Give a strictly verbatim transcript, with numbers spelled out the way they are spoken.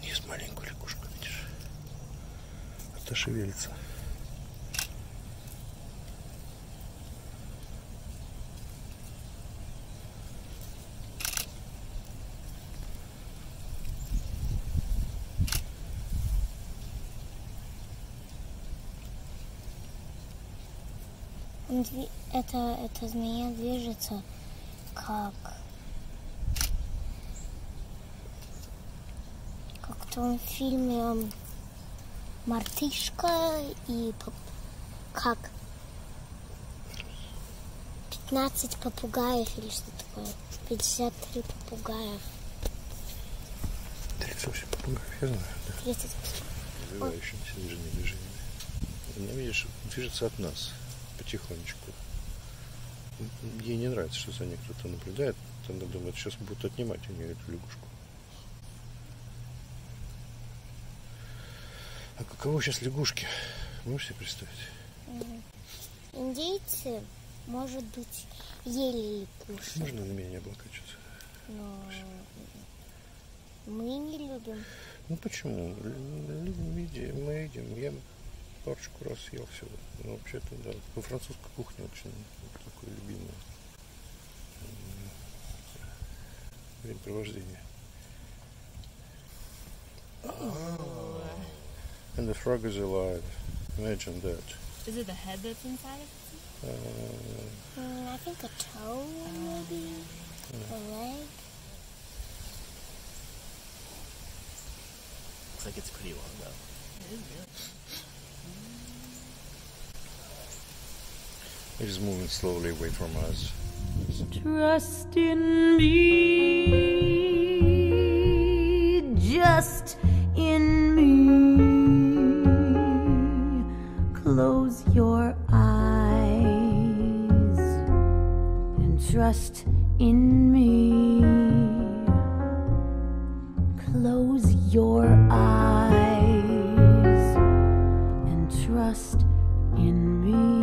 ест маленькую лягушку, видишь? А та шевелится. Это, эта змея движется как как в том фильме «Мартышка» и как пятнадцать попугаев или что такое, пятьдесят три попугаев. тридцать восемь попугаев, я знаю, да. тридцать. Развивающимся движением, движением. Она, видишь, движется от нас потихонечку. Ей не нравится, что за ней кто-то наблюдает. Она думает, сейчас будут отнимать у нее эту лягушку. А каково сейчас лягушки? Можешь себе представить? Индейцы, может быть, ели лягушек. Можно на меня не облокачиваться? Но мы не любим. Ну почему? Любим, едим, мы едим. Я парочку раз съел всего. Но вообще-то, да, по французской кухне очень такое любимое времяпровождение. Oh. And the frog is alive. Imagine that. Is it the head that's inside of it? Uh, mm, I think a toe, maybe. Yeah. A leg. Looks like it's pretty long though. It is really. It is moving slowly away from us. Trust in me, just in me. Close your eyes and trust in me. Close your eyes and trust in me.